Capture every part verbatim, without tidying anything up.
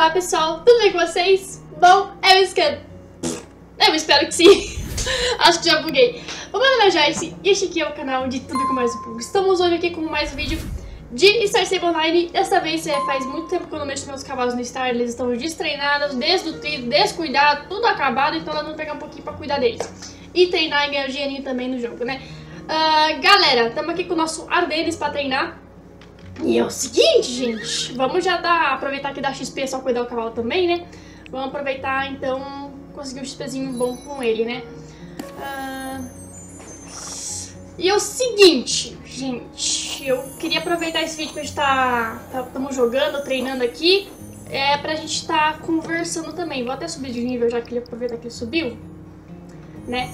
Olá pessoal, tudo bem com vocês? Bom, eu espero... Eu espero que sim. Acho que já buguei. O meu nome é Joyce e este aqui é o canal de Tudo Com Mais Um Pouco. Estamos hoje aqui com mais um vídeo de Star Stable Online. Dessa vez é, faz muito tempo que eu não mexo meus cavalos no Star. Eles estão destreinados, desnutridos, descuidados, tudo acabado. Então nós vamos pegar um pouquinho pra cuidar deles e treinar e ganhar dinheirinho também no jogo, né? Uh, galera, estamos aqui com o nosso Ardenes pra treinar. E é o seguinte, gente, vamos já dar, aproveitar que dá X P só cuidar do cavalo também, né? Vamos aproveitar, então, conseguir um XPzinho bom com ele, né? Uh... E é o seguinte, gente, eu queria aproveitar esse vídeo que a gente tá, estamos tá, jogando, treinando aqui, é pra gente estar tá conversando também. Vou até subir de nível, já que ele aproveitar que ele subiu, né?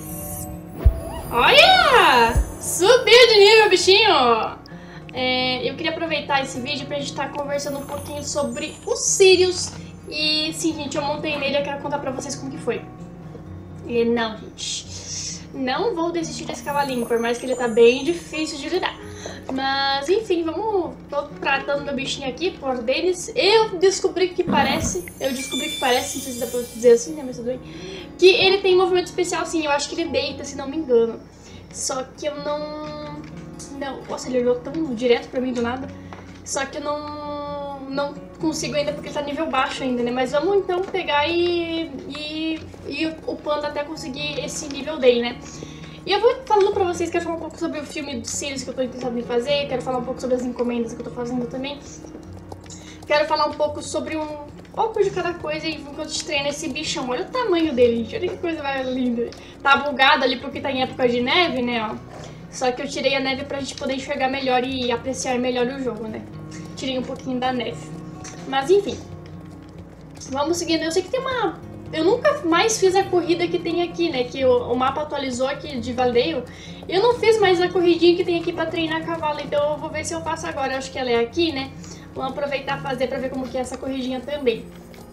Olha! Subiu de nível, bichinho! É, eu queria aproveitar esse vídeo pra gente estar tá conversando um pouquinho sobre o Sirius. E sim, gente, eu montei nele e eu quero contar pra vocês como que foi. E não, gente, não vou desistir desse cavalinho, por mais que ele tá bem difícil de lidar. Mas, enfim, vamos... Tô tratando meu bichinho aqui, por Ardenes. Eu descobri que parece... Eu descobri que parece, não sei se dá pra dizer assim, né, mas tudo bem. Que ele tem movimento especial, sim, eu acho que ele deita, se não me engano. Só que eu não... Não, nossa, ele olhou tão direto pra mim do nada. Só que eu não, não consigo ainda porque ele tá nível baixo ainda, né? Mas vamos então pegar e, e, e upando até conseguir esse nível dele, né? E eu vou falando pra vocês, quero falar um pouco sobre o filme do Sirius que eu tô interessado em fazer. Quero falar um pouco sobre as encomendas que eu tô fazendo também. Quero falar um pouco sobre um pouco de cada coisa e enquanto a gente treina esse bichão. Olha o tamanho dele, gente. Olha que coisa mais linda. Tá bugado ali porque tá em época de neve, né, ó. Só que eu tirei a neve pra gente poder enxergar melhor e apreciar melhor o jogo, né? Tirei um pouquinho da neve. Mas enfim. Vamos seguindo. Eu sei que tem uma... Eu nunca mais fiz a corrida que tem aqui, né? Que o, o mapa atualizou aqui de Valdale. Eu não fiz mais a corridinha que tem aqui pra treinar cavalo. Então eu vou ver se eu faço agora. Eu acho que ela é aqui, né? Vamos aproveitar e fazer pra ver como que é essa corridinha também.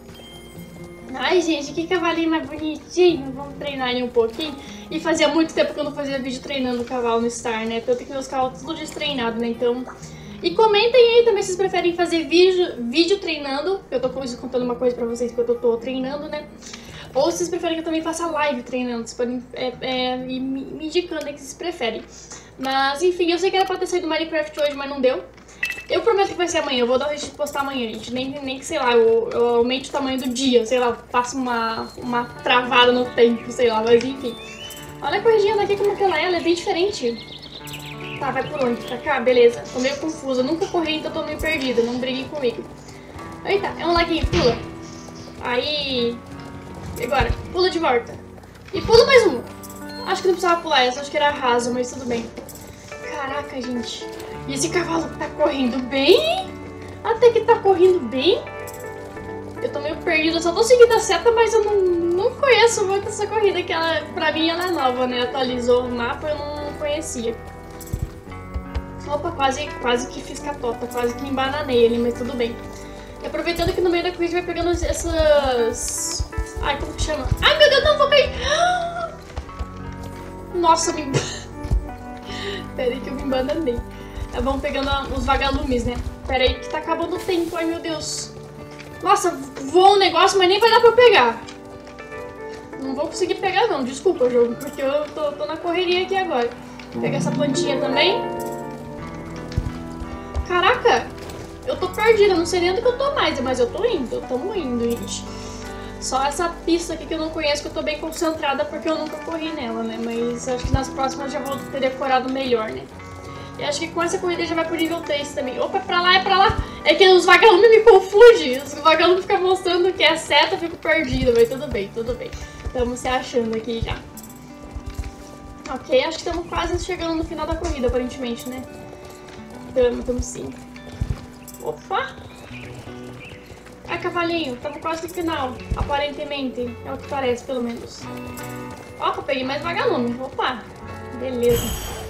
Ai, gente, que cavalinho mais bonitinho. Vamos treinar ele um pouquinho. E fazia muito tempo que eu não fazia vídeo treinando o cavalo no Star, né? Tanto que meus cavalos tudo destreinados, né? Então... E comentem aí também se vocês preferem fazer vídeo, vídeo treinando. Eu tô contando uma coisa pra vocês que eu tô, tô treinando, né? Ou se vocês preferem que eu também faça live treinando. Vocês podem é, é, ir me, me indicando aí que vocês preferem. Mas, enfim, eu sei que era pra ter saído do Minecraft hoje, mas não deu. Eu prometo que vai ser amanhã, eu vou dar um jeito de postar amanhã, gente. Nem, nem que, sei lá, eu, eu aumente o tamanho do dia, sei lá, faço uma, uma travada no tempo, sei lá, mas enfim. Olha a corridinha daqui como que ela é, ela é bem diferente. Tá, vai por onde? Pra cá? Beleza. Tô meio confusa, nunca corri, então tô meio perdida, não briguem comigo. Eita, é um laguinho, pula. Aí... E agora? Pula de volta. E pula mais um. Acho que não precisava pular essa, acho que era raso, mas tudo bem. Caraca, gente. E esse cavalo tá correndo bem? Até que tá correndo bem. Eu tô meio perdida, eu só tô seguindo a seta, mas eu não, não conheço muito essa corrida, que ela, pra mim ela é nova, né? Atualizou o mapa, eu não conhecia. Opa, quase, quase que fiz catota, quase que me embananei ali, mas tudo bem. E aproveitando que no meio da corrida vai pegando essas... Ai, como que chama? Ai, meu Deus, não, vou cair! Nossa, me... Pera aí que eu me embananei. Vamos pegando os vagalumes, né? Pera aí que tá acabando o tempo, ai meu Deus. Nossa, voa um negócio, mas nem vai dar pra eu pegar. Não vou conseguir pegar não, desculpa, jogo, porque eu tô, tô na correria aqui agora. Vou pegar essa plantinha também. Caraca, eu tô perdida, não sei nem onde que eu tô mais, mas eu tô indo, tamo indo, gente. Só essa pista aqui que eu não conheço, que eu tô bem concentrada porque eu nunca corri nela, né? Mas acho que nas próximas já vou ter decorado melhor, né? E acho que com essa corrida já vai pro nível três também. Opa, é pra lá, é pra lá. É que os vagalumes me confundem. Os vagalumes ficam mostrando que é seta, eu fico perdida. Mas tudo bem, tudo bem. Estamos se achando aqui já. Ok, acho que estamos quase chegando no final da corrida, aparentemente, né? Estamos, estamos sim. Opa! Ai, cavalinho, estamos quase no final. Aparentemente. É o que parece, pelo menos. Opa, peguei mais vagalume. Opa! Beleza.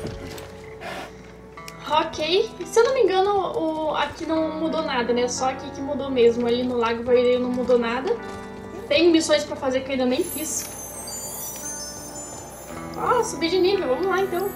Ok, se eu não me engano, o, aqui não mudou nada, né? Só aqui que mudou mesmo. Ali no Lago Verdeio não mudou nada. Tem missões pra fazer que eu ainda nem fiz. Ó, oh, subi de nível, vamos lá então.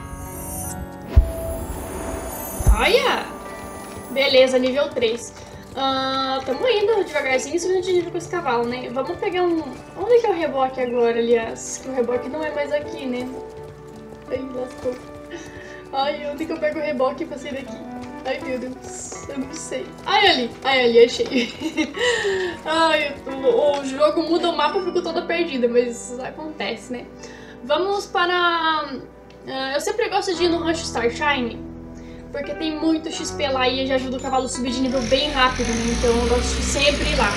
Olha! Beleza, nível três. Uh, tamo indo devagarzinho, se a gente ir com esse cavalo, né? Vamos pegar um... Onde é que é o reboque agora, aliás? Que o reboque não é mais aqui, né? Ai, lascou. Ai, onde que eu pego o reboque pra sair daqui? Ai, meu Deus, eu não sei. Ai, ali, ai, ali, achei. Ai, o, o jogo muda o mapa, eu fico toda perdida, mas isso acontece, né? Vamos para... Uh, eu sempre gosto de ir no Rancho Starshine, porque tem muito X P lá e já ajuda o cavalo a subir de nível bem rápido, né? Então eu gosto de sempre ir lá.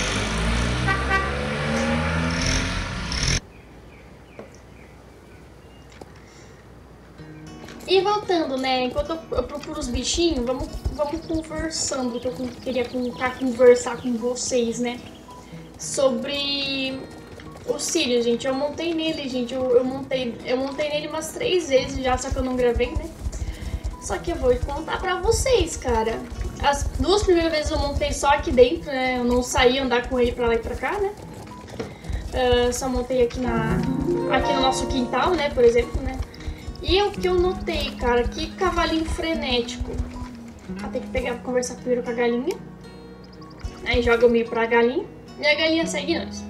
E voltando, né? Enquanto eu, eu procuro os bichinhos, vamos, vamos conversando, que eu queria tentar conversar com vocês, né? Sobre o Sirius, gente. Eu montei nele, gente. Eu, eu, montei, eu montei nele umas três vezes já, só que eu não gravei, né? Só que eu vou contar pra vocês, cara. As duas primeiras vezes eu montei só aqui dentro, né? Eu não saí andar com ele pra lá e pra cá, né? Uh, só montei aqui, na, aqui no nosso quintal, né? Por exemplo, né? E o que eu notei, cara, que cavalinho frenético. Ah, tem que pegar, conversar primeiro com a galinha. Aí joga o milho pra galinha. E a galinha segue nós.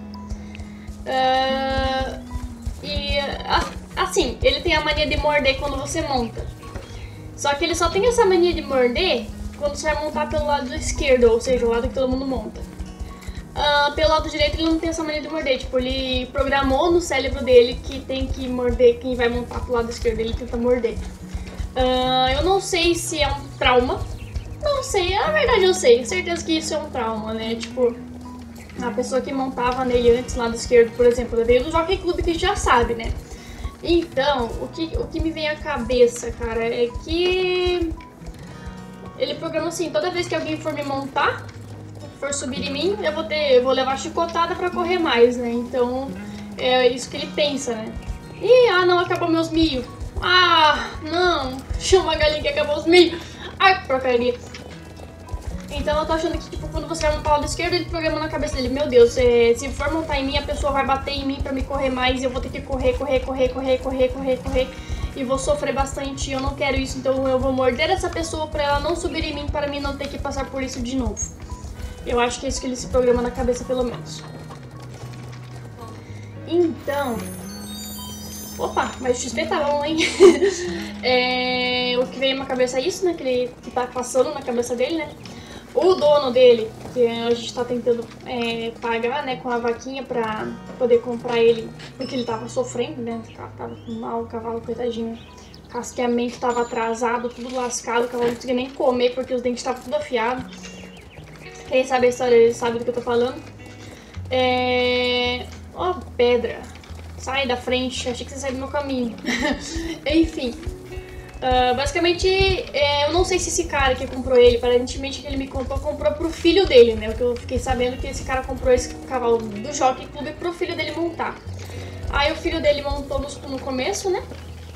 Uh, e assim, ele tem a mania de morder quando você monta. Só que ele só tem essa mania de morder quando você vai montar pelo lado esquerdo, ou seja, o lado que todo mundo monta. Uh, pelo lado direito ele não tem essa mania de morder, tipo, ele programou no cérebro dele que tem que morder quem vai montar pelo lado esquerdo, ele tenta morder. Uh, eu não sei se é um trauma, não sei, na verdade eu sei, certeza que isso é um trauma, né, tipo, a pessoa que montava nele antes, lado esquerdo, por exemplo, veio do Jockey Club que já sabe, né. Então, o que, o que me vem à cabeça, cara, é que ele programa assim, toda vez que alguém for me montar, for subir em mim, eu vou ter, eu vou levar chicotada pra correr mais, né? Então, é isso que ele pensa, né? Ih, ah não, acabou meus milho. Ah, não, chama a galinha que acabou os milho. Ai, que porcaria. Então eu tô achando que, tipo, quando você vai montar o lado esquerdo, ele programa na cabeça dele, meu Deus, é, se for montar em mim, a pessoa vai bater em mim pra me correr mais, e eu vou ter que correr, correr, correr, correr, correr, correr, correr, e vou sofrer bastante, eu não quero isso, então eu vou morder essa pessoa pra ela não subir em mim, para mim não ter que passar por isso de novo. Eu acho que é isso que ele se programa na cabeça, pelo menos. Então... Opa, mas o X P tá bom, hein? É, o que veio na cabeça é isso, né? Que ele que tá passando na cabeça dele, né? O dono dele, que a gente tá tentando é, pagar, né, com a vaquinha pra poder comprar ele, porque ele tava sofrendo, né? Tava mal, o cavalo, coitadinho. O casqueamento tava atrasado, tudo lascado, o cavalo não conseguia nem comer porque os dentes estavam tudo afiados. Quem sabe a história sabe do que eu tô falando. É... Ó, oh, pedra. Sai da frente, achei que você saiu do meu caminho. Enfim. Uh, basicamente, é, eu não sei se esse cara que comprou ele, aparentemente que ele me contou, comprou pro filho dele, né? O que eu fiquei sabendo que esse cara comprou esse cavalo do Jockey Club pro filho dele montar. Aí o filho dele montou no, no começo, né?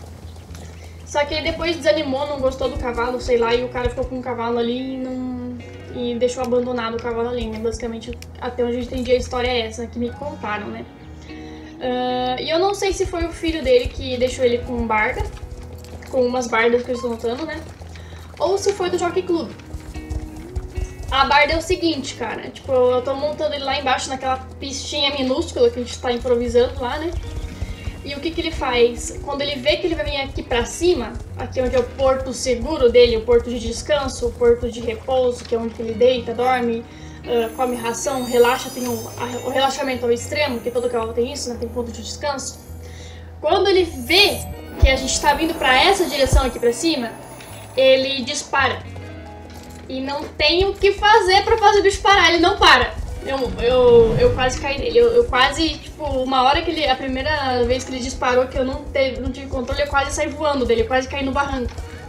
Só que ele depois desanimou, não gostou do cavalo, sei lá, e o cara ficou com o cavalo ali e não... e deixou abandonado o cavalo ali, né? Basicamente, até onde eu entendi a história é essa, que me contaram, né? Uh, e eu não sei se foi o filho dele que deixou ele com barda, com umas bardas que eu estou notando, né? Ou se foi do Jockey Club. A barda é o seguinte, cara, tipo, eu tô montando ele lá embaixo naquela pistinha minúscula que a gente tá improvisando lá, né? E o que que ele faz? Quando ele vê que ele vai vir aqui pra cima, aqui onde é o porto seguro dele, o porto de descanso, o porto de repouso, que é onde ele deita, dorme, uh, come ração, relaxa, tem um, a, o relaxamento ao extremo, que todo cavalo tem isso, né? Tem ponto de descanso. Quando ele vê que a gente tá vindo pra essa direção aqui pra cima, ele dispara. E não tem o que fazer pra fazer o bicho parar, ele não para. Eu, eu, eu quase caí nele, eu, eu quase, tipo, uma hora que ele, a primeira vez que ele disparou, que eu não, teve, não tive controle, eu quase saí voando dele, eu quase caí no barranco.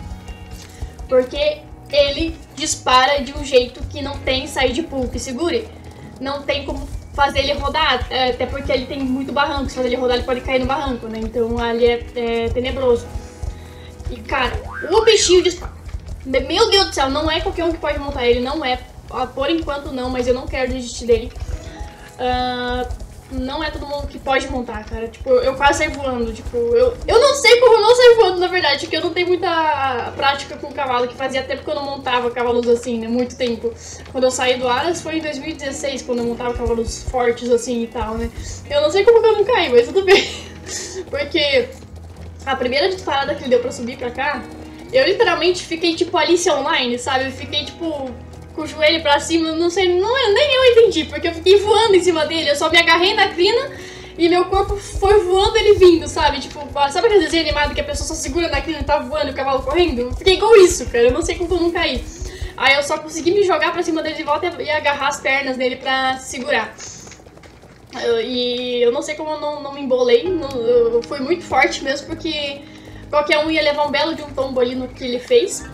Porque ele dispara de um jeito que não tem sair de pulo que segure. Não tem como fazer ele rodar, até porque ele tem muito barranco, se fazer ele rodar ele pode cair no barranco, né, então ali é, é tenebroso. E cara, o bichinho dispara. Meu Deus do céu, não é qualquer um que pode montar ele, não é. Por enquanto não, mas eu não quero desistir dele. Uh, não é todo mundo que pode montar, cara. Tipo, eu quase saí voando, tipo, eu, eu não sei como eu não saí voando, na verdade, porque eu não tenho muita prática com cavalo, que fazia tempo que eu não montava cavalos assim, né, muito tempo. Quando eu saí do Aras foi em dois mil e dezesseis, quando eu montava cavalos fortes assim e tal, né. Eu não sei como que eu não caí, mas tudo bem. Porque a primeira disparada que ele deu pra subir pra cá, eu literalmente fiquei tipo Alice Online, sabe? Eu fiquei tipo com o joelho pra cima, não sei, não, nem eu entendi, porque eu fiquei voando em cima dele, eu só me agarrei na crina e meu corpo foi voando ele vindo, sabe? Tipo, sabe aquele desenho animado que a pessoa só segura na crina e tá voando e o cavalo correndo? Eu fiquei igual isso, cara, eu não sei como eu não caí. Aí eu só consegui me jogar pra cima dele de volta e agarrar as pernas dele pra segurar. E eu não sei como eu não, não me embolei, não, eu fui muito forte mesmo, porque qualquer um ia levar um belo de um tombo ali no que ele fez.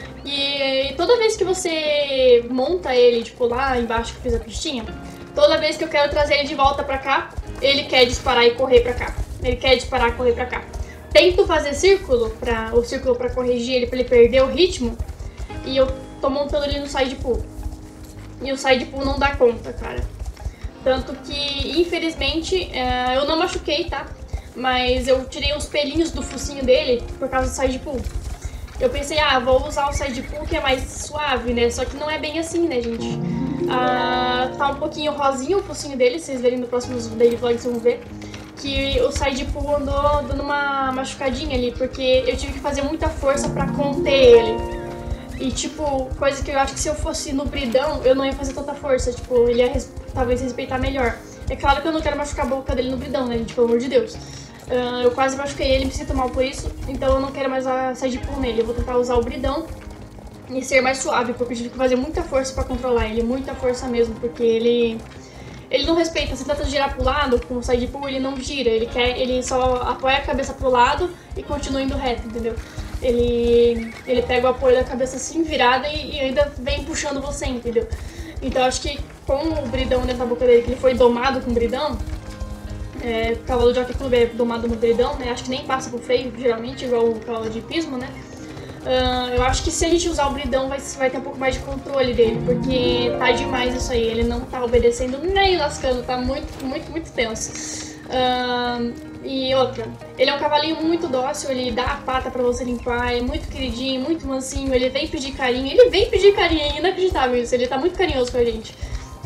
E toda vez que você monta ele, tipo, lá embaixo que eu fiz a pistinha, toda vez que eu quero trazer ele de volta pra cá, ele quer disparar e correr pra cá. Ele quer disparar e correr pra cá. Tento fazer círculo, pra, o círculo pra corrigir ele, pra ele perder o ritmo, e eu tô montando ele no side pull. E o side pull não dá conta, cara. Tanto que, infelizmente, é, eu não machuquei, tá? Mas eu tirei uns pelinhos do focinho dele por causa do side pull. Eu pensei, ah, vou usar o side pull que é mais suave, né? Só que não é bem assim, né, gente? Ah, tá um pouquinho rosinho o focinho dele, se vocês verem no próximo daily vlog, vocês vão ver. Que o side pull andou dando uma machucadinha ali, porque eu tive que fazer muita força pra conter ele. E, tipo, coisa que eu acho que se eu fosse no bridão, eu não ia fazer tanta força. Tipo, ele ia res talvez respeitar melhor. É claro que eu não quero machucar a boca dele no bridão, né, gente? Pelo amor de Deus. Uh, eu quase machuquei ele, me sinto mal por isso, então eu não quero mais a side pull nele. Eu vou tentar usar o bridão e ser mais suave, porque eu tive que fazer muita força pra controlar ele, muita força mesmo, porque ele ele não respeita. Se tenta girar pro lado com o side pull, ele não gira, ele quer, ele só apoia a cabeça pro lado e continua indo reto, entendeu? Ele ele pega o apoio da cabeça assim, virada, e, e ainda vem puxando você, entendeu? Então acho que com o bridão dentro da boca dele, que ele foi domado com o bridão, É, o cavalo de Jockey Club é domado no bridão, né? Acho que nem passa pro freio, geralmente, igual o cavalo de hipismo, né? Uh, eu acho que se a gente usar o bridão vai, vai ter um pouco mais de controle dele, porque tá demais isso aí. Ele não tá obedecendo nem lascando, tá muito, muito, muito tenso. Uh, e outra, ele é um cavalinho muito dócil, ele dá a pata pra você limpar, é muito queridinho, muito mansinho, ele vem pedir carinho, ele vem pedir carinho, é inacreditável isso, ele tá muito carinhoso com a gente.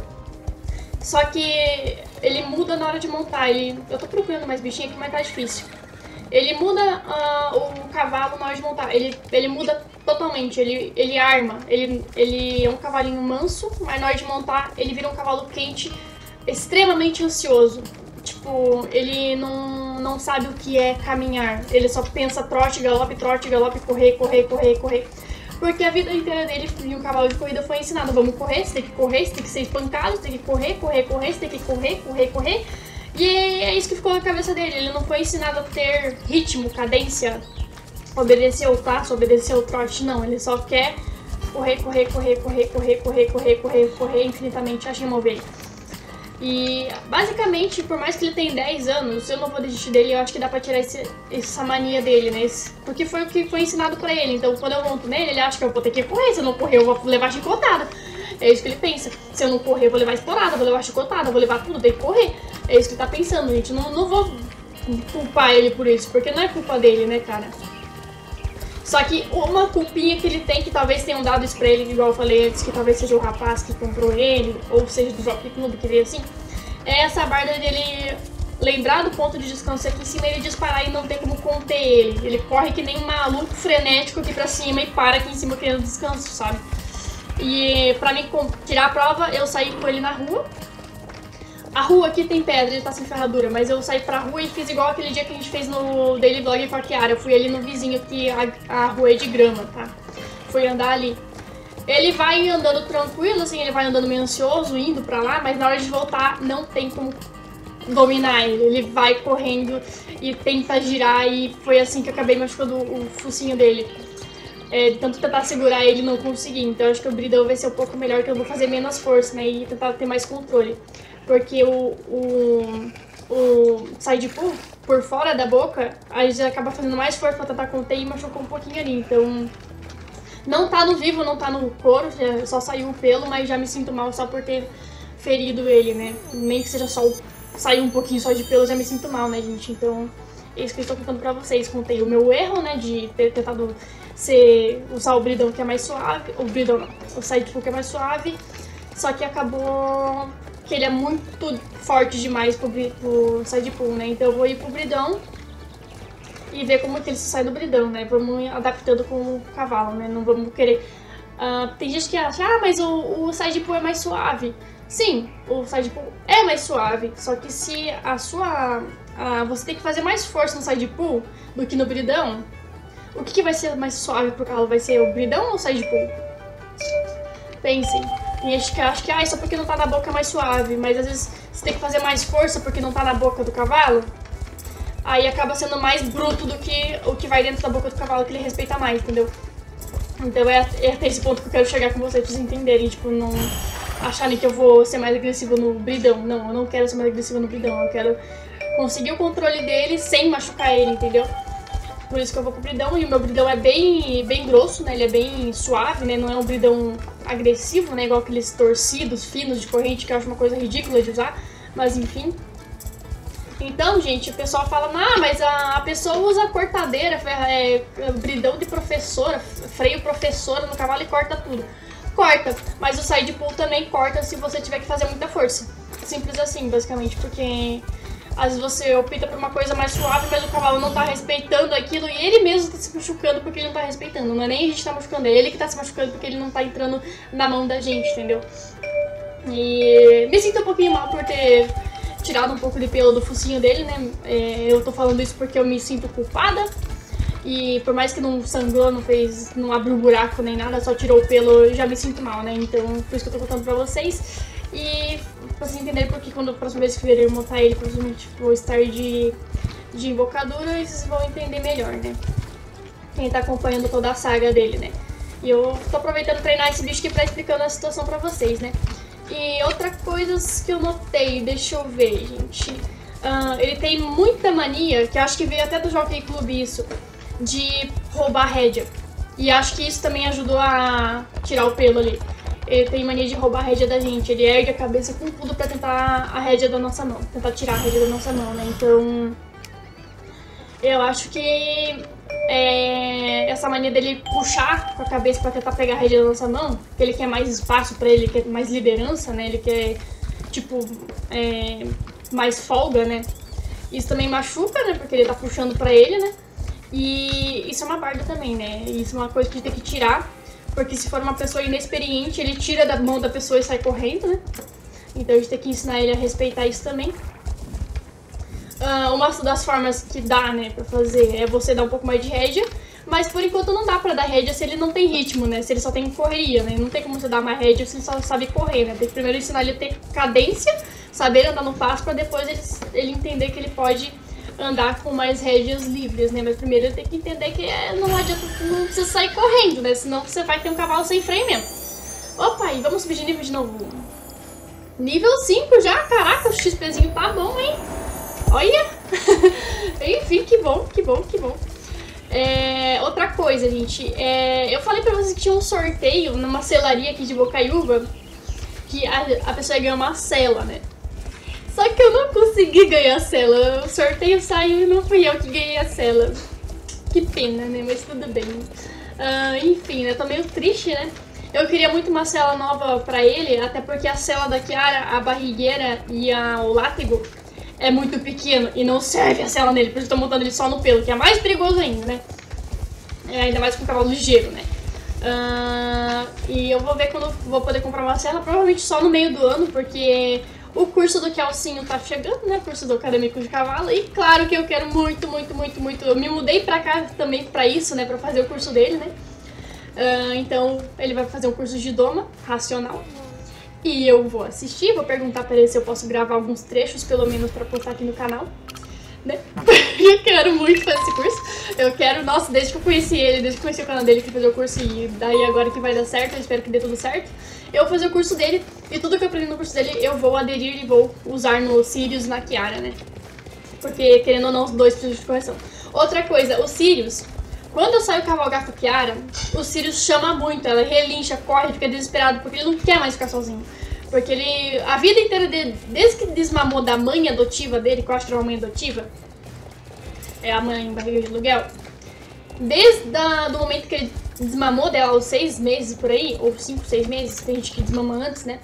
Só que ele muda na hora de montar, ele, eu tô procurando mais bichinho aqui, mas tá difícil. Ele muda uh, o cavalo na hora de montar, ele, ele muda totalmente, ele, ele arma, ele, ele é um cavalinho manso, mas na hora de montar ele vira um cavalo quente, extremamente ansioso. Tipo, ele não, não sabe o que é caminhar, ele só pensa trote, galope, trote, galope, correr, correr, correr, correr. Porque a vida inteira dele e o cavalo de corrida foi ensinado, vamos correr, você tem que correr, você tem que ser espancado, você tem que correr, correr, correr, você tem que correr, correr, correr. E é isso que ficou na cabeça dele, ele não foi ensinado a ter ritmo, cadência, obedecer o passo, obedecer o trote, não. Ele só quer correr, correr, correr, correr, correr, correr, correr, correr, correr infinitamente, acho que mover. E basicamente, por mais que ele tenha dez anos, eu não vou desistir dele, eu acho que dá pra tirar esse, essa mania dele, né? Esse, porque foi o que foi ensinado pra ele, então quando eu monto nele, ele acha que eu vou ter que correr, se eu não correr eu vou levar chicotada. É isso que ele pensa, se eu não correr eu vou levar esporada, vou levar chicotada, vou levar tudo, tem que correr. É isso que ele tá pensando, gente, não, não vou culpar ele por isso, porque não é culpa dele, né, cara? Só que uma culpinha que ele tem, que talvez tenham dado isso pra ele, igual eu falei antes, que talvez seja o rapaz que comprou ele, ou seja do Jockey Club que veio assim, é essa barda dele lembrar do ponto de descanso aqui em cima e ele disparar e não ter como conter ele. Ele corre que nem um maluco frenético aqui pra cima e para aqui em cima querendo descanso, sabe? E pra mim tirar a prova, eu saí com ele na rua. A rua aqui tem pedra, ele tá sem ferradura, mas eu saí pra rua e fiz igual aquele dia que a gente fez no Daily Vlog em Parqueara. Eu fui ali no vizinho, que a, a rua é de grama, tá? Fui andar ali. Ele vai andando tranquilo, assim, ele vai andando meio ansioso, indo pra lá, mas na hora de voltar não tem como dominar ele. Ele vai correndo e tenta girar, e foi assim que eu acabei machucando o focinho dele. É, tanto tentar segurar ele não consegui, então acho que o bridão vai ser um pouco melhor, que eu vou fazer menos força, né, e tentar ter mais controle. Porque o, o, o side pull, por fora da boca, a gente acaba fazendo mais força pra tentar conter e machucou um pouquinho ali, então... Não tá no vivo, não tá no couro, só saiu o pelo, mas já me sinto mal só por ter ferido ele, né, nem que seja só o saiu um pouquinho só de pelo, eu já me sinto mal, né, gente? Então, é isso que eu estou contando pra vocês. Contei o meu erro, né, de ter tentado ser, usar o bridão que é mais suave. O bridão não, o Sidepool que é mais suave. Só que acabou que ele é muito forte demais pro, pro Sidepool, né? Então eu vou ir pro bridão e ver como que ele se sai do bridão, né? Vamos adaptando com o cavalo, né? Não vamos querer... Uh, tem gente que acha, ah, mas o, o Sidepool é mais suave. Sim, o Sidepool é mais suave, só que se a sua... Uh, você tem que fazer mais força no Sidepool do que no bridão, o que, que vai ser mais suave pro cavalo? Vai ser o bridão ou o Sidepool? Pensem. Tem gente que acha que ah, só porque não tá na boca é mais suave, mas às vezes você tem que fazer mais força porque não tá na boca do cavalo, aí acaba sendo mais bruto do que o que vai dentro da boca do cavalo, que ele respeita mais, entendeu? Então é, é até esse ponto que eu quero chegar com vocês, pra vocês entenderem, tipo, não acharem que eu vou ser mais agressivo no bridão. Não, eu não quero ser mais agressivo no bridão, eu quero conseguir o controle dele sem machucar ele, entendeu? Por isso que eu vou com o bridão, e o meu bridão é bem, bem grosso, né? Ele é bem suave, né? Não é um bridão agressivo, né? Igual aqueles torcidos, finos de corrente, que eu acho uma coisa ridícula de usar. Mas enfim. Então, gente, o pessoal fala, ah, mas a, a pessoa usa cortadeira, é, bridão de professora, freio professora no cavalo e corta tudo. Corta, mas o Sidepool também corta se você tiver que fazer muita força. Simples assim, basicamente, porque... às vezes você opta por uma coisa mais suave, mas o cavalo não tá respeitando aquilo e ele mesmo tá se machucando porque ele não tá respeitando. Não é nem a gente tá machucando, é ele que tá se machucando porque ele não tá entrando na mão da gente, entendeu? E me sinto um pouquinho mal por ter tirado um pouco de pelo do focinho dele, né? É, eu tô falando isso porque eu me sinto culpada. E por mais que não sangrou, não fez, não abriu um buraco nem nada, só tirou o pelo, eu já me sinto mal, né? Então, por isso que eu tô contando pra vocês. E pra vocês entenderem porque quando a próxima vez que virem montar ele, provavelmente vou estar de, de embocadura, e vocês vão entender melhor, né? Quem tá acompanhando toda a saga dele, né? E eu tô aproveitando pra treinar esse bicho aqui pra explicando a situação pra vocês, né? E outra coisa que eu notei, deixa eu ver, gente. Uh, ele tem muita mania, que eu acho que veio até do Jockey Club isso, de roubar a rédea. E acho que isso também ajudou a tirar o pelo ali. Ele tem mania de roubar a rédea da gente, ele ergue a cabeça com tudo pra tentar a rédea da nossa mão, tentar tirar a rédea da nossa mão, né? Então, eu acho que é, essa mania dele puxar com a cabeça pra tentar pegar a rédea da nossa mão, que ele quer mais espaço pra ele, quer mais liderança, né? Ele quer, tipo, é, mais folga, né? Isso também machuca, né? Porque ele tá puxando pra ele, né? E isso é uma barda também, né? Isso é uma coisa que a gente tem que tirar. Porque se for uma pessoa inexperiente, ele tira da mão da pessoa e sai correndo, né? Então a gente tem que ensinar ele a respeitar isso também. Uh, uma das formas que dá, né, pra fazer é você dar um pouco mais de rédea. Mas por enquanto não dá pra dar rédea se ele não tem ritmo, né? Se ele só tem correria, né? Não tem como você dar mais rédea se ele só sabe correr, né? Tem que primeiro ensinar ele a ter cadência, saber andar no passo, pra depois ele, ele entender que ele pode andar com mais rédeas livres, né? Mas primeiro ele tem que entender que é, não adianta, não precisa sair correndo, né? Senão você vai ter um cavalo sem freio mesmo. Opa, e vamos subir de nível de novo. Nível cinco já? Caraca, o XPzinho tá bom, hein? Olha! Enfim, que bom, que bom, que bom. É, outra coisa, gente. É, eu falei pra vocês que tinha um sorteio numa selaria aqui de Bocaiúva, que a, a pessoa ia ganhar uma cela, né? Só que eu não consegui ganhar a cela. O sorteio saiu e não fui eu que ganhei a cela. Que pena, né? Mas tudo bem. Uh, enfim, né? Tô meio triste, né? Eu queria muito uma cela nova pra ele, até porque a cela da Kiara, a barrigueira e a, o látego é muito pequeno e não serve a cela nele. Por isso eu tô montando ele só no pelo, que é mais perigoso ainda, né? É, ainda mais com um cavalo ligeiro, né? Uh, e eu vou ver quando vou poder comprar uma cela, provavelmente só no meio do ano, porque o curso do Kelsinho tá chegando, né? O curso do Acadêmico de Cavalo. E claro que eu quero muito, muito, muito, muito. Eu me mudei pra cá também pra isso, né? Pra fazer o curso dele, né? Uh, então ele vai fazer um curso de doma racional. E eu vou assistir, vou perguntar pra ele se eu posso gravar alguns trechos, pelo menos, pra postar aqui no canal, né? Eu quero muito fazer esse curso. Eu quero, nossa, desde que eu conheci ele, desde que eu conheci o canal dele que fazer o curso, e daí agora que vai dar certo, eu espero que dê tudo certo. Eu vou fazer o curso dele, e tudo que eu aprendi no curso dele eu vou aderir e vou usar no Sirius e na Kiara, né? Porque, querendo ou não, os dois precisam de correção. Outra coisa, o Sirius, quando eu saio cavalgar com a Kiara, o Sirius chama muito, ela relincha, corre, fica desesperado, porque ele não quer mais ficar sozinho. Porque ele, a vida inteira dele, desde que desmamou da mãe adotiva dele, que eu acho que era uma mãe adotiva, é a mãe em barriga de aluguel, desde a, do momento que ele desmamou dela, aos seis meses por aí, ou cinco, seis meses, tem gente que desmama antes, né?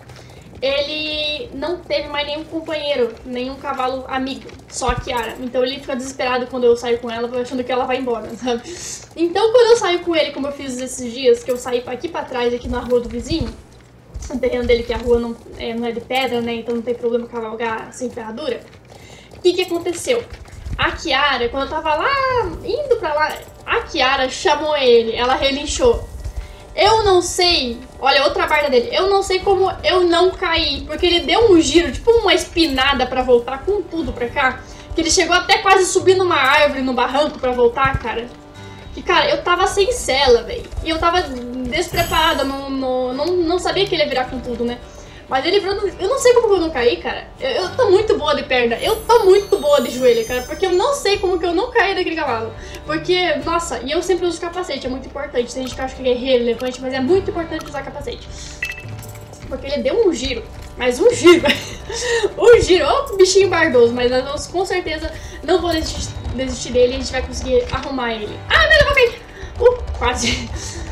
Ele não teve mais nenhum companheiro, nenhum cavalo amigo, só a Kiara. Então ele fica desesperado quando eu saio com ela, achando que ela vai embora, sabe? Então quando eu saio com ele, como eu fiz esses dias, que eu saí aqui pra trás, aqui na rua do vizinho, o terreno dele, que a rua não é, não é de pedra, né? Então não tem problema cavalgar sem ferradura. O que que aconteceu? A Kiara, quando eu tava lá, indo pra lá, a Kiara chamou ele, ela relinchou. Eu não sei, olha, outra barda dele, eu não sei como eu não caí, porque ele deu um giro, tipo uma espinada pra voltar com tudo pra cá, que ele chegou até quase subir numa árvore, no barranco pra voltar, cara. Que, cara, eu tava sem sela, velho, e eu tava despreparada, não, não, não, não sabia que ele ia virar com tudo, né. Mas ele virou, eu não sei como que eu não caí, cara. Eu, eu tô muito boa de perna, eu tô muito boa de joelho, cara, porque eu não sei como que eu não caí daquele cavalo. Porque, nossa, e eu sempre uso capacete, é muito importante. Tem gente que acha que é irrelevante, mas é muito importante usar capacete. Porque ele deu um giro, mas um giro, um giro, ô bichinho bardoso, mas nós com certeza não vou desistir, desistir dele e a gente vai conseguir arrumar ele. Ah, não, eu vou cair! Uh, quase.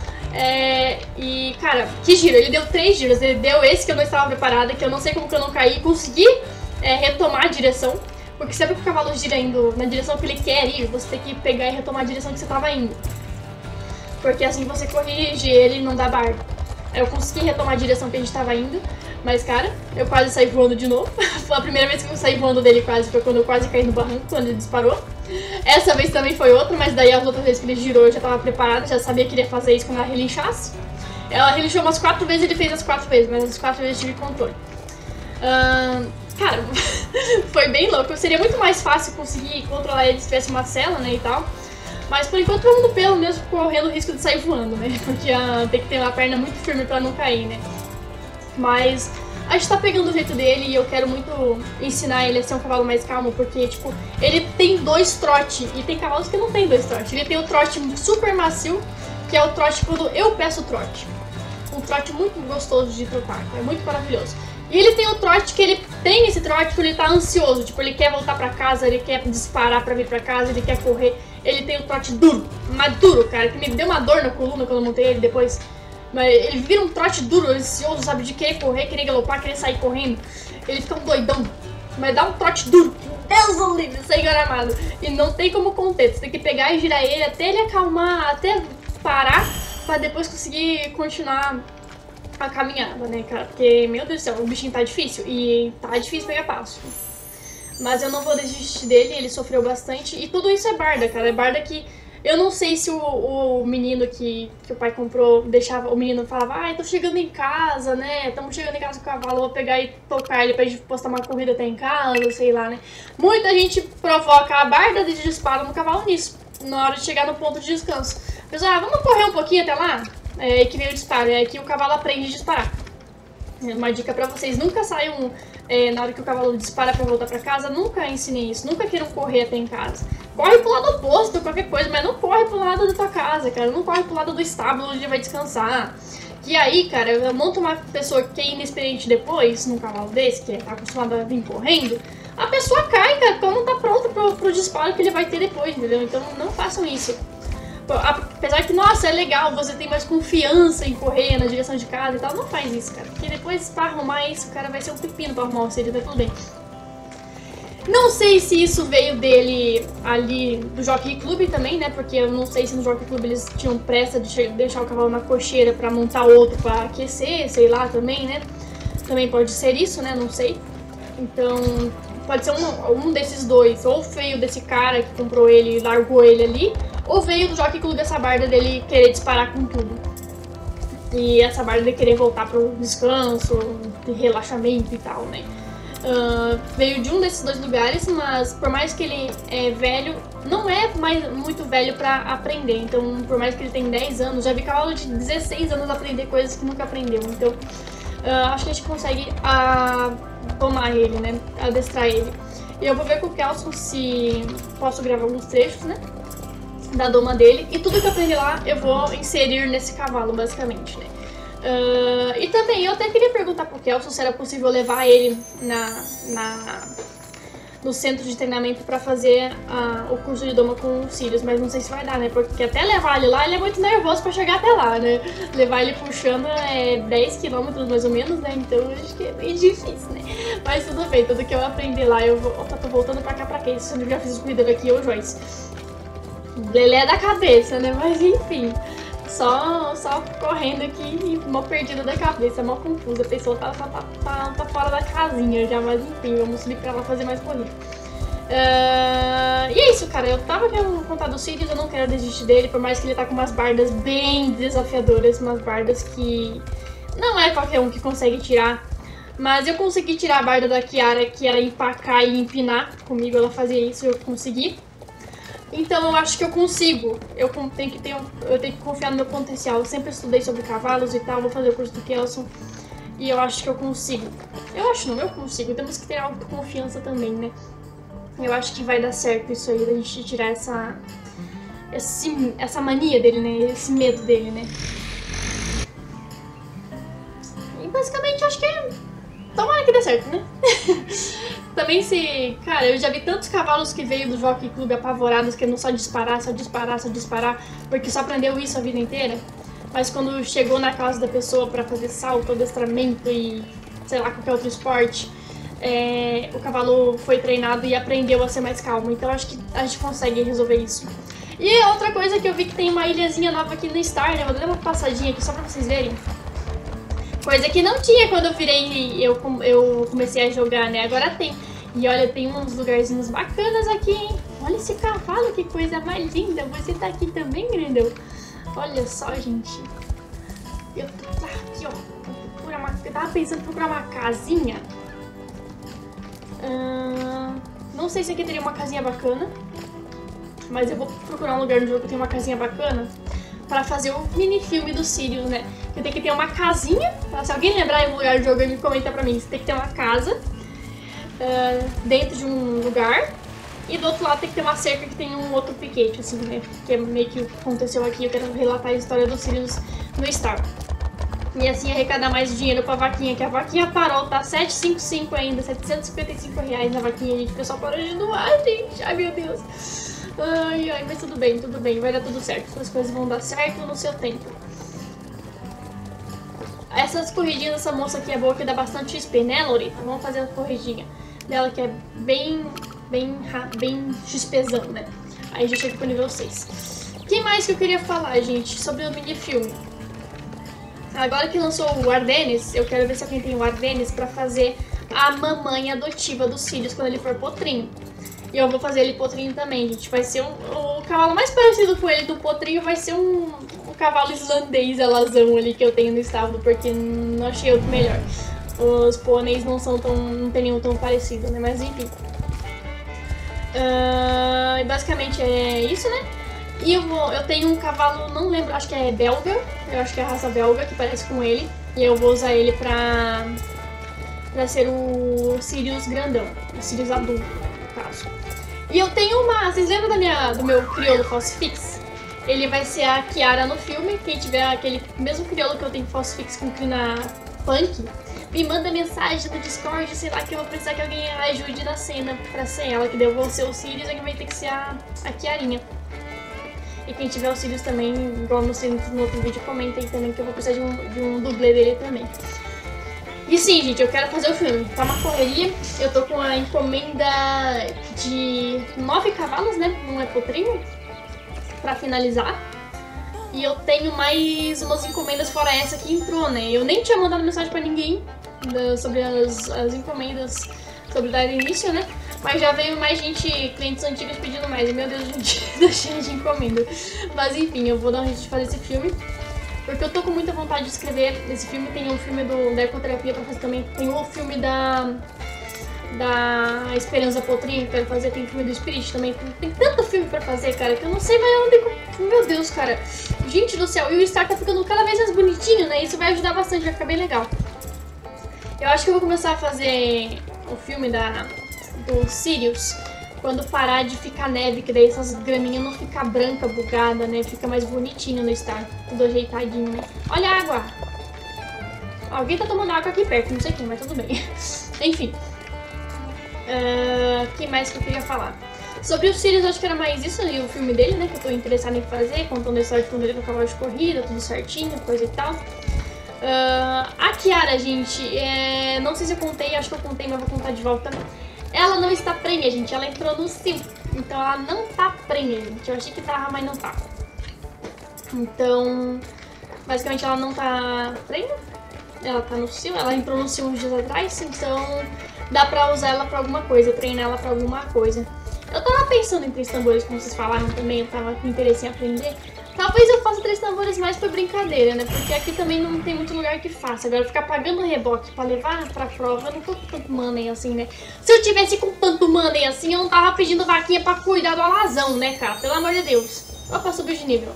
É, e, cara, que giro, ele deu três giros, ele deu esse que eu não estava preparada, que eu não sei como que eu não caí, consegui é, retomar a direção, porque sempre que o cavalo gira indo na direção que ele quer ir, você tem que pegar e retomar a direção que você estava indo, porque assim você corrige ele e não dá bardo. Eu consegui retomar a direção que a gente estava indo, mas, cara, eu quase saí voando de novo. Foi a primeira vez que eu saí voando dele quase, foi quando eu quase caí no barranco, quando ele disparou. Essa vez também foi outra, mas daí as outras vezes que ele girou eu já tava preparada, já sabia que ele ia fazer isso quando ela relinchasse. Ela relinchou umas quatro vezes e ele fez as quatro vezes, mas as quatro vezes tive controle. Uh, cara, foi bem louco. Seria muito mais fácil conseguir controlar ele se tivesse uma cela, né, e tal. Mas por enquanto vamos no pelo mesmo, correndo o risco de sair voando, né, porque uh, tem que ter uma perna muito firme pra não cair, né. Mas a gente tá pegando o jeito dele e eu quero muito ensinar ele a ser um cavalo mais calmo, porque, tipo, ele tem dois trote, e tem cavalos que não tem dois trote. Ele tem o trote super macio, que é o trote quando eu peço trote. Um trote muito gostoso de trotar, é muito maravilhoso. E ele tem o trote que ele tem esse trote quando ele tá ansioso, tipo, ele quer voltar pra casa, ele quer disparar pra vir pra casa, ele quer correr. Ele tem o trote duro, mas duro, cara, que me deu uma dor na coluna quando eu montei ele depois. Mas ele vira um trote duro, ansioso, sabe, de querer correr, querer galopar, querer sair correndo. Ele fica um doidão, mas dá um trote duro. Deus o livre, Senhor amado. E não tem como conter, você tem que pegar e girar ele até ele acalmar, até parar, pra depois conseguir continuar a caminhada, né, cara? Porque, meu Deus do céu, o bichinho tá difícil, e tá difícil pegar passo. Mas eu não vou desistir dele, ele sofreu bastante, e tudo isso é barda, cara, é barda que... Eu não sei se o, o menino que, que o pai comprou deixava, o menino falava, ai, ah, tô chegando em casa, né, estamos chegando em casa com o cavalo, vou pegar e tocar ele pra gente postar uma corrida até em casa, sei lá, né. Muita gente provoca a barda de disparo no cavalo nisso, na hora de chegar no ponto de descanso. Pessoal, ah, vamos correr um pouquinho até lá? É que vem o disparo, é que o cavalo aprende a disparar. Uma dica pra vocês, nunca saiam é, na hora que o cavalo dispara pra voltar pra casa, nunca ensinem isso, nunca queiram correr até em casa. Corre pro lado oposto, qualquer coisa, mas não corre pro lado da tua casa, cara, não corre pro lado do estábulo onde ele vai descansar. E aí, cara, monta uma pessoa que é inexperiente depois, num cavalo desse, que tá acostumado a vir correndo, a pessoa cai, cara, então não tá pronta pro, pro disparo que ele vai ter depois, entendeu? Então não façam isso. Apesar que, nossa, é legal, você tem mais confiança em correr na direção de casa e tal, não faz isso, cara. Porque depois, pra arrumar isso, o cara vai ser um pepino pra arrumar, ou seja, tá tudo bem. Não sei se isso veio dele ali do Jockey Club também, né? Porque eu não sei se no Jockey Club eles tinham pressa de deixar o cavalo na cocheira pra montar outro pra aquecer, sei lá, também, né? Também pode ser isso, né? Não sei. Então, pode ser um, um desses dois. Ou veio desse cara que comprou ele e largou ele ali, ou veio do Jockey Club essa barda dele querer disparar com tudo. E essa barda de querer voltar pro descanso, de relaxamento e tal, né? Uh, veio de um desses dois lugares, mas por mais que ele é velho, não é mais muito velho pra aprender. Então, por mais que ele tenha dez anos, já vi cavalo de dezesseis anos aprender coisas que nunca aprendeu. Então, uh, acho que a gente consegue uh, tomar ele, né? Adestrar ele. E eu vou ver com o Kelson se posso gravar alguns trechos, né? Da doma dele. E tudo que eu aprendi lá, eu vou inserir nesse cavalo, basicamente, né? Uh, e também eu até queria perguntar pro Kelson se era possível levar ele na, na, no centro de treinamento pra fazer uh, o curso de doma com o Sirius, mas não sei se vai dar, né? Porque até levar ele lá, ele é muito nervoso pra chegar até lá, né? Levar ele puxando é dez quilômetros mais ou menos, né? Então acho que é bem difícil, né? Mas tudo bem, tudo que eu aprendi lá, eu vou... Opa, tô voltando pra cá pra quê? Se eu já fiz o cuidado aqui, eu, Joyce. Lelé da cabeça, né? Mas enfim... Só, só correndo aqui e mó perdida da cabeça, mó confusa. A pessoa tá, tá, tá, tá fora da casinha já, mas enfim, vamos subir pra lá fazer mais corrida. Uh, e é isso, cara. Eu tava querendo contar do Sirius, eu não quero desistir dele, por mais que ele tá com umas bardas bem desafiadoras, umas bardas que não é qualquer um que consegue tirar. Mas eu consegui tirar a barda da Kiara, que era empacar e empinar. Comigo ela fazia isso e eu consegui. Então eu acho que eu consigo, eu tenho que, ter, eu tenho que confiar no meu potencial. Eu sempre estudei sobre cavalos e tal, vou fazer o curso do Kelson e eu acho que eu consigo. Eu acho não, eu consigo, temos que ter autoconfiança também, né? Eu acho que vai dar certo isso aí, da gente tirar essa, esse, essa mania dele, né? Esse medo dele, né? E basicamente eu acho que é... Tomara que dê certo, né? Também se... Cara, eu já vi tantos cavalos que veio do Jockey Club apavorados, querendo só disparar, só disparar, só disparar, porque só aprendeu isso a vida inteira. Mas quando chegou na casa da pessoa pra fazer salto, adestramento e, sei lá, qualquer outro esporte, é, o cavalo foi treinado e aprendeu a ser mais calmo. Então acho que a gente consegue resolver isso. E outra coisa que eu vi que tem uma ilhazinha nova aqui no Star, né? Vou dar uma passadinha aqui só pra vocês verem. Coisa que não tinha quando eu virei, eu, eu comecei a jogar, né? Agora tem. E olha, tem uns lugarzinhos bacanas aqui, hein? Olha esse cavalo, que coisa mais linda. Você tá aqui também, grandão? Olha só, gente. Eu tô aqui, ó. Uma, eu tava pensando em procurar uma casinha. Hum, não sei se aqui teria uma casinha bacana. Mas eu vou procurar um lugar no jogo que tem uma casinha bacana pra fazer o mini-filme do Sirius, né? Eu tenho que ter uma casinha. Se alguém lembrar em um lugar do jogo, ele comenta pra mim. Você tem que ter uma casa uh, dentro de um lugar. E do outro lado tem que ter uma cerca que tem um outro piquete, assim, né? Que é meio que o que aconteceu aqui. Eu quero relatar a história do Sirius no Star. E assim arrecadar mais dinheiro pra vaquinha, que a vaquinha parou, tá setecentos e cinquenta e cinco ainda, setecentos e cinquenta e cinco reais na vaquinha, gente. O pessoal parou de doar, gente. Ai, meu Deus. Ai, ai, mas tudo bem, tudo bem, vai dar tudo certo. As coisas vão dar certo no seu tempo. Essas corridinhas dessa moça aqui é boa, que dá bastante X P, né, Lorita? Vamos fazer a corridinha dela, que é bem, bem, bem XPzão, né? Aí já chega pro nível seis. O que mais que eu queria falar, gente, sobre o mini-filme? Agora que lançou o Ardennes, eu quero ver se alguém tem o Ardennes pra fazer a mamãe adotiva dos Sirius quando ele for potrinho. E eu vou fazer ele potrinho também, gente. Vai ser um, o cavalo mais parecido com ele do potrinho vai ser um, um cavalo islandês alazão ali que eu tenho no estábulo, porque não achei outro melhor. Os pôneis não são tão, não tem nenhum tão parecido, né? Mas enfim. Uh, basicamente é isso, né? E eu, vou, eu tenho um cavalo, não lembro, acho que é belga. Eu acho que é a raça belga que parece com ele. E eu vou usar ele pra, pra ser o Sirius grandão, o Sirius adulto, no caso. E eu tenho uma... Vocês lembram da minha, do meu crioulo Falsifix? Ele vai ser a Kiara no filme. Quem tiver aquele mesmo crioulo que eu tenho Falsifix com crina punk, me manda mensagem no Discord, sei lá, que eu vou precisar que alguém ajude na cena pra ser ela, que daí eu vou ser o Sirius e que vai ter que ser a, a Kiarinha. E quem tiver o Sirius também, igual no, no outro vídeo, comenta aí também que eu vou precisar de um, de um dublê dele também. E sim, gente, eu quero fazer o filme. Tá uma correria. Eu tô com a encomenda de nove cavalos, né? Não é potrinho. Pra finalizar. E eu tenho mais umas encomendas fora essa que entrou, né? Eu nem tinha mandado mensagem pra ninguém da, sobre as, as encomendas, sobre dar início, né? Mas já veio mais gente, clientes antigos pedindo mais. E meu Deus, gente, tá cheia de encomenda. Mas enfim, eu vou dar um jeito de fazer esse filme. Porque eu tô com muita vontade de escrever esse filme. Tem um filme do, da ecoterapia pra fazer também. Tem o filme da, da Esperança Potrinho que eu quero fazer. Tem o filme do Spirit também. Tem, tem tanto filme pra fazer, cara, que eu não sei mais onde... Meu Deus, cara. Gente do céu. E o Star tá ficando cada vez mais bonitinho, né? Isso vai ajudar bastante, vai ficar bem legal. Eu acho que eu vou começar a fazer o filme da, do Sirius quando parar de ficar neve, que daí essas graminhas não ficam branca, bugada, né? Fica mais bonitinho no Star, tudo ajeitadinho, né? Olha a água! Alguém tá tomando água aqui perto, não sei quem, mas tudo bem. Enfim. O uh, que mais que eu queria falar? Sobre o Sirius, acho que era mais isso e o filme dele, né? Que eu tô interessada em fazer, contando a história de quando ele no cavalo de corrida, tudo certinho, coisa e tal. Uh, a Kiara, gente, é... não sei se eu contei, acho que eu contei, mas vou contar de volta. Ela não está prenha, gente, ela entrou no cio. Então ela não tá prenha, gente. Eu achei que tava, mas não tá. Então, basicamente ela não tá prenha. Ela tá no cio, ela entrou no cio uns dias atrás, então dá pra usar ela pra alguma coisa, treinar ela pra alguma coisa. Eu tava pensando em três tambores, como vocês falaram também, eu tava com interesse em aprender. Talvez eu faça três tambores mais por brincadeira, né? Porque aqui também não tem muito lugar que faça. Agora, ficar pagando reboque pra levar pra prova, eu não tô com tanto money assim, né? Se eu tivesse com tanto money assim, eu não tava pedindo vaquinha pra cuidar do alazão, né, cara? Pelo amor de Deus. Opa, subiu de nível.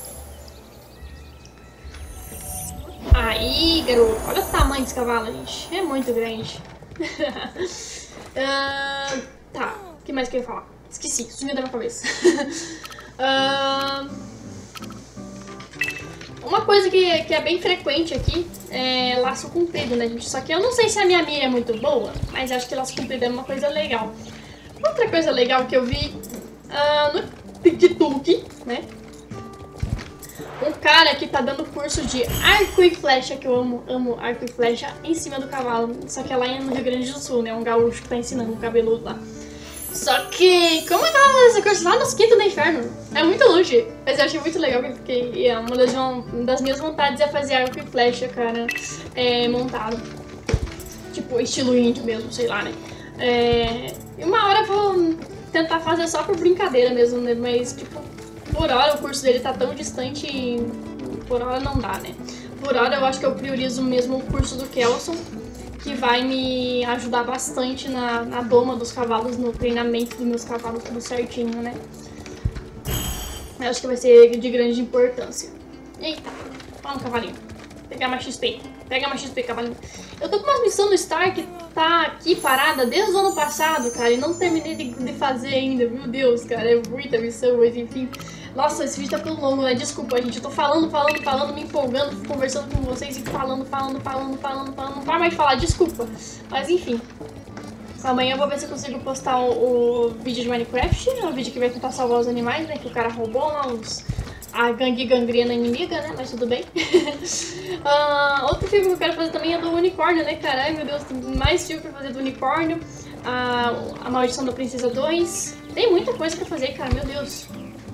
Aí, garoto. Olha o tamanho desse cavalo, gente. É muito grande. uh, tá. O que mais que eu ia falar? Esqueci. Sumiu da minha cabeça. uh... Uma coisa que, que é bem frequente aqui é laço comprido, né, gente? Só que eu não sei se a minha mira é muito boa, mas acho que laço comprido é uma coisa legal. Outra coisa legal que eu vi uh, no TikTok, né? Um cara que tá dando curso de arco e flecha, que eu amo, amo arco e flecha, em cima do cavalo. Só que é lá no Rio Grande do Sul, né? Um gaúcho que tá ensinando, um cabeludo lá. Só que, como é que ela faz esse curso lá nos quintos do inferno? É muito longe. Mas eu achei muito legal, porque é uma das, uma das minhas vontades é fazer arco e flecha, cara, é, montado. Tipo, estilo índio mesmo, sei lá, né? É, e uma hora eu vou tentar fazer só por brincadeira mesmo, né? Mas, tipo, por hora o curso dele tá tão distante e por hora não dá, né? Por hora eu acho que eu priorizo mesmo o curso do Kelson, que vai me ajudar bastante na, na doma dos cavalos, no treinamento dos meus cavalos, tudo certinho, né? Eu acho que vai ser de grande importância. Eita, vamos, cavalinho. Pegar mais X P. Pega mais X P, cavalinho. Eu tô com uma missão no Star que tá aqui parada desde o ano passado, cara, e não terminei de, de fazer ainda. Meu Deus, cara, é muita missão, mas enfim. Nossa, esse vídeo tá tão longo, né? Desculpa, gente. Eu tô falando, falando, falando, me empolgando, conversando com vocês e falando, falando, falando, falando, falando. Não para mais de falar, desculpa. Mas enfim. Amanhã eu vou ver se eu consigo postar o, o vídeo de Minecraft. É o vídeo que vai tentar salvar os animais, né? Que o cara roubou lá os, a gangue gangrena inimiga, né? Mas tudo bem. uh, outro filme que eu quero fazer também é do unicórnio, né, cara? Ai, meu Deus, tem mais filme pra fazer do unicórnio. Uh, a Maldição da Princesa dois. Tem muita coisa pra fazer, cara, meu Deus.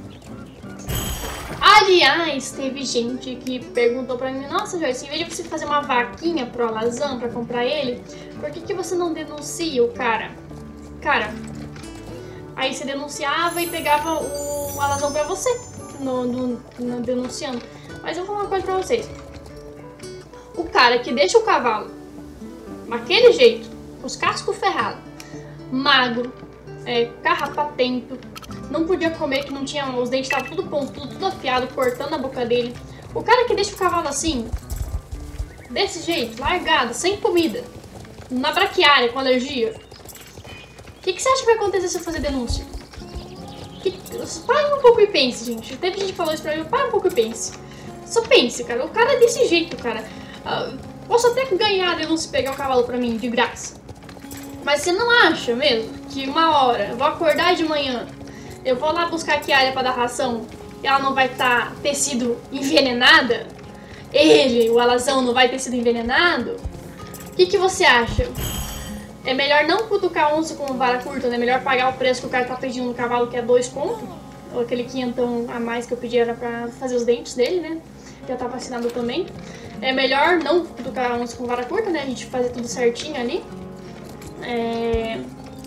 Aliás, teve gente que perguntou pra mim: nossa, Joyce, em vez de você fazer uma vaquinha pro alazão pra comprar ele, por que que você não denuncia o cara? Cara, aí você denunciava e pegava o alazão pra você, no, no, no denunciando. Mas eu vou falar uma coisa pra vocês: o cara que deixa o cavalo daquele jeito, os cascos ferrados, magro, é, carrapatento, não podia comer, que não tinha, os dentes estavam tudo pontudo, tudo afiado, cortando a boca dele. O cara que deixa o cavalo assim, desse jeito, largado, sem comida, na braquiária, com alergia, o que, que você acha que vai acontecer se eu fazer denúncia? Que, para um pouco e pense, gente. Teve gente que falou isso pra mim, para um pouco e pense. Só pense, cara, o cara é desse jeito, cara. Uh, posso até ganhar a denúncia e pegar o cavalo pra mim, de graça. Mas você não acha mesmo que uma hora eu vou acordar de manhã, eu vou lá buscar aqui a área pra dar ração e ela não vai tá, ter sido envenenada? Ele, o alazão, não vai ter sido envenenado? O que, que você acha? É melhor não cutucar onça com vara curta, né? É melhor pagar o preço que o cara tá pedindo no cavalo, que é dois conto. Ou aquele quinhentão a mais que eu pedi era pra fazer os dentes dele, né? Já tá vacinado também. É melhor não cutucar onça com vara curta, né? A gente fazer tudo certinho ali. É...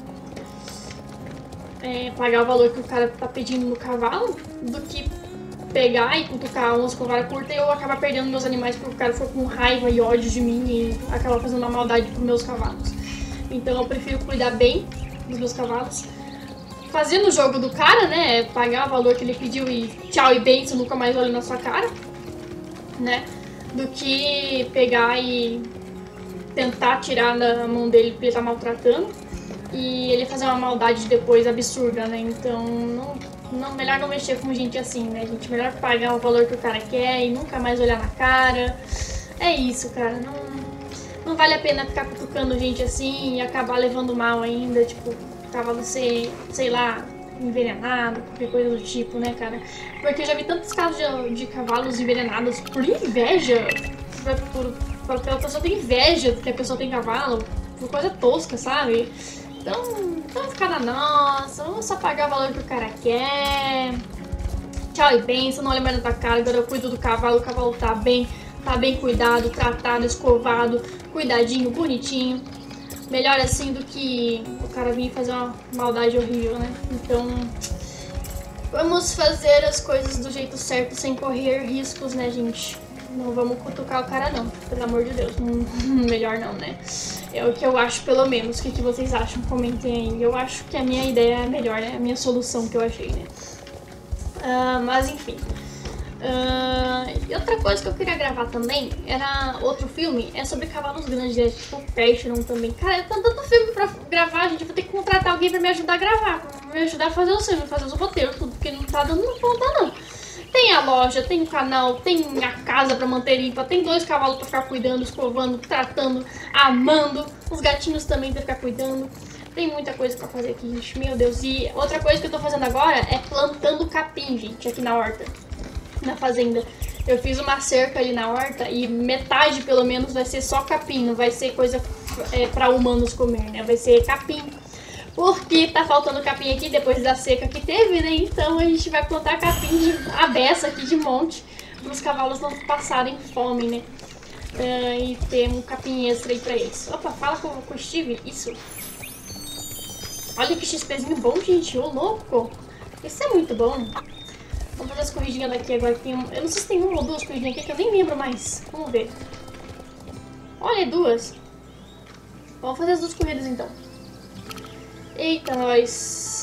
É, pagar o valor que o cara tá pedindo no cavalo, do que pegar e cutucar a onça com vara curta e eu acabar perdendo meus animais porque o cara for com raiva e ódio de mim e acabar fazendo uma maldade pros meus cavalos. Então eu prefiro cuidar bem dos meus cavalos, fazer no jogo do cara, né, pagar o valor que ele pediu e tchau e bem, se eu nunca mais olho na sua cara, né, do que pegar e tentar tirar da mão dele porque ele tá maltratando e ele fazer uma maldade depois absurda, né? Então, não, não, melhor não mexer com gente assim, né, gente? Melhor pagar o valor que o cara quer e nunca mais olhar na cara. É isso, cara. Não, Não vale a pena ficar cutucando gente assim e acabar levando mal ainda, tipo, cavalo ser, sei lá, envenenado, qualquer coisa do tipo, né, cara? Porque eu já vi tantos casos de, de cavalos envenenados por inveja, por, por, pela pessoa ter inveja que a pessoa tem cavalo, por coisa tosca, sabe? Então, vamos ficar na nossa, vamos só pagar o valor que o cara quer. Tchau e benção, não olha mais na tua cara, agora eu cuido do cavalo, o cavalo tá bem, tá bem cuidado, tratado, escovado, cuidadinho, bonitinho. Melhor assim do que o cara vir fazer uma maldade horrível, né? Então, vamos fazer as coisas do jeito certo, sem correr riscos, né, gente? Não vamos cutucar o cara, não. Pelo amor de Deus. Melhor não, né? É o que eu acho, pelo menos. O que, que vocês acham? Comentem aí. Eu acho que a minha ideia é melhor, né? A minha solução que eu achei, né? Uh, mas, enfim. Uh, e outra coisa que eu queria gravar também era outro filme. É sobre cavalos grandes, né? Tipo Percheron também. Cara, eu tenho tanto filme pra gravar, gente. Eu vou ter que contratar alguém pra me ajudar a gravar. Pra me ajudar a fazer os filmes, fazer os roteiros, tudo. Porque não tá dando conta, não. Tem a loja, tem o canal, tem a casa pra manter limpa, tem dois cavalos pra ficar cuidando, escovando, tratando, amando. Os gatinhos também pra ficar cuidando. Tem muita coisa pra fazer aqui, gente. Meu Deus. E outra coisa que eu tô fazendo agora é plantando capim, gente, aqui na horta, na fazenda. Eu fiz uma cerca ali na horta e metade, pelo menos, vai ser só capim. Não vai ser coisa é, pra humanos comer, né? Vai ser capim. Porque tá faltando capim aqui depois da seca que teve, né? Então a gente vai plantar capim de a beça aqui de monte para os cavalos não passarem fome, né? Uh, e ter um capim extra aí pra eles. Opa, fala com, com o Steve. Isso. Olha que XPzinho bom, gente. Ô, louco. Isso é muito bom. Vamos fazer as corridinhas daqui agora. Tem um... Eu não sei se tem uma ou duas corridinhas aqui que eu nem lembro mais. Vamos ver. Olha, duas. Vamos fazer as duas corridas então. Eita, nós.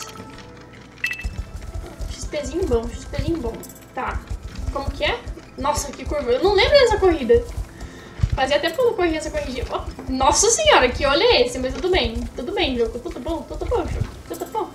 XPzinho bom, XPzinho bom. Tá. Como que é? Nossa, que curva. Eu não lembro dessa corrida. Fazia tempo que eu não corria essa corridinha. Oh, nossa senhora, que olho é esse? Mas tudo bem. Tudo bem, jogo. Tudo bom, tudo bom, jogo. Tudo bom.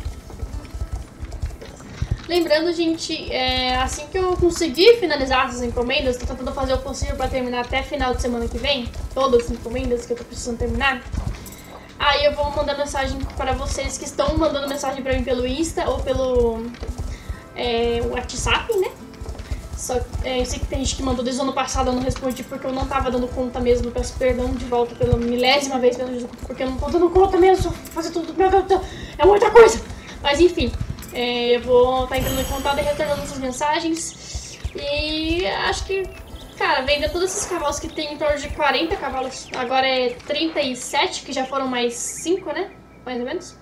Lembrando, gente, é, assim que eu conseguir finalizar essas encomendas, tô tentando fazer o possível pra terminar até final de semana que vem. Todas as encomendas que eu tô precisando terminar. Aí eu vou mandar mensagem para vocês que estão mandando mensagem para mim pelo Insta ou pelo é, WhatsApp, né? Só, é, eu sei que tem gente que mandou desde o ano passado, eu não respondi porque eu não tava dando conta mesmo. Eu peço perdão de volta pela milésima vez, porque eu não tô dando conta mesmo. Fazer tudo, meu Deus, é muita coisa. Mas enfim, é, eu vou estar tá entrando em contato e retornando essas mensagens. E acho que... Cara, vender todos esses cavalos que tem em torno de quarenta cavalos, agora é trinta e sete, que já foram mais cinco, né? Mais ou menos.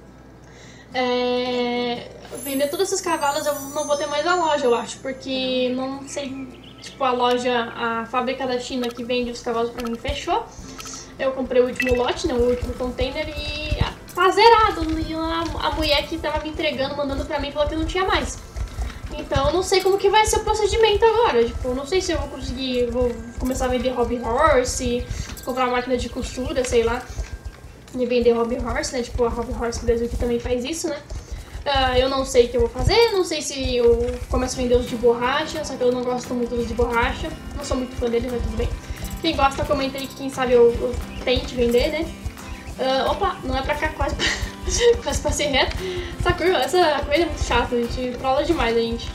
É... Vender todos esses cavalos eu não vou ter mais a loja, eu acho, porque não sei, tipo, a loja, a fábrica da China que vende os cavalos pra mim fechou. Eu comprei o último lote, né, o último container e tá zerado. E a, a mulher que tava me entregando, mandando pra mim, falou que não tinha mais. Então eu não sei como que vai ser o procedimento agora. Tipo, eu não sei se eu vou conseguir, vou começar a vender hobby horse, comprar uma máquina de costura, sei lá, e vender hobby horse, né? Tipo, a Hobby Horse Brasil que também faz isso, né? Uh, eu não sei o que eu vou fazer, não sei se eu começo a vender os de borracha, só que eu não gosto muito dos de borracha, não sou muito fã deles, mas tudo bem. Quem gosta, comenta aí que quem sabe eu, eu tente vender, né? Uh, opa, não é pra cá, quase pra, quase passei reto. Essa curva, essa coisa é muito chata, a gente trola demais a gente.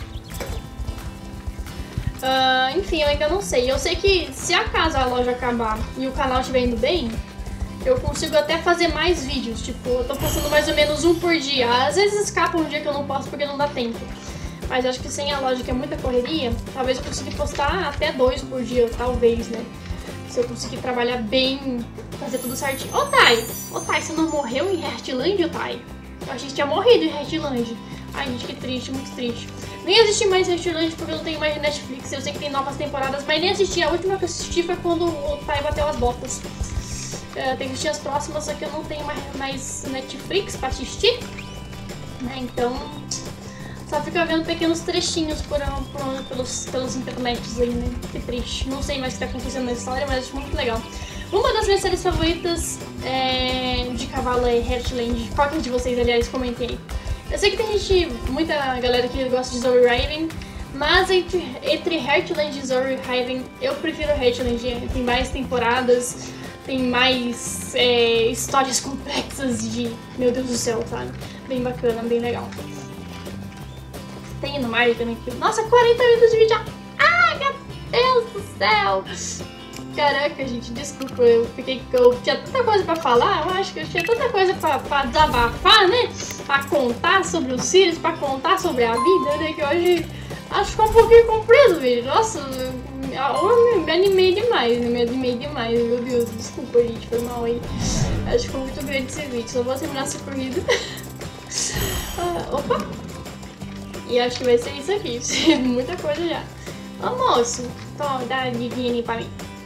Uh, enfim, eu ainda não sei. Eu sei que se acaso a loja acabar e o canal estiver indo bem, eu consigo até fazer mais vídeos. Tipo, eu tô postando mais ou menos um por dia. Às vezes escapa um dia que eu não posto porque não dá tempo. Mas acho que sem a loja, que é muita correria, talvez eu consiga postar até dois por dia, talvez, né? Se eu conseguir trabalhar bem, fazer tudo certinho. Ô, Thay! Ô, Thay, você não morreu em Heartland, Thay? Eu achei que tinha morrido em Heartland. Ai, gente, que triste, muito triste. Nem assisti mais Heartland porque eu não tenho mais Netflix. Eu sei que tem novas temporadas, mas nem assisti. A última que eu assisti foi quando o Thay bateu as botas. Uh, tem que assistir as próximas, só que eu não tenho mais, mais Netflix pra assistir. Né? Então, só fica vendo pequenos trechinhos por, por, pelos, pelos internets aí, né? Que triste. Não sei mais o que tá acontecendo na história, mas acho muito legal. Uma das minhas séries favoritas é, de cavalo é Heartland. Qual que é de vocês, aliás? Comentem aí. Eu sei que tem gente, muita galera que gosta de Zoe Raven, Mas entre, entre Heartland e Zoro Heaven, eu prefiro Heartland. Tem mais temporadas, tem mais é, histórias complexas de... Meu Deus do céu, sabe? Bem bacana, bem legal. Tem no mar também. Nossa, quarenta minutos de vídeo. Ai, meu Deus do céu. Caraca, gente, desculpa. Eu fiquei... Eu tinha tanta coisa pra falar. Eu acho que eu tinha tanta coisa pra, pra desabafar, né? Pra contar sobre os Sirius, pra contar sobre a vida, né? Que hoje... Acho que ficou um pouquinho comprido o vídeo. Nossa, eu me animei demais, né? Me animei demais, meu Deus. Desculpa, gente, foi mal aí. Acho que ficou muito grande esse vídeo. Só vou terminar essa corrida. ah, opa! E acho que vai ser isso aqui. Muita coisa já. Ô, moço, tô, dá a divina pra mim.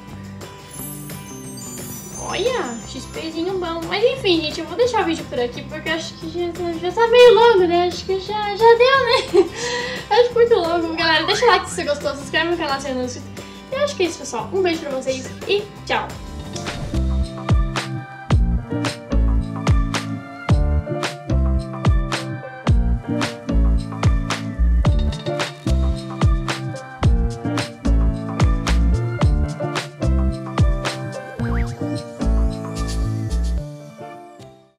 Olha, XPzinho bom. Mas enfim, gente, eu vou deixar o vídeo por aqui porque acho que já, já tá meio longo, né? Acho que já, já deu, né? Acho muito longo, galera. Deixa o like se você gostou, se inscreve no canal se ainda não é inscrito. E acho que é isso, pessoal. Um beijo pra vocês e tchau!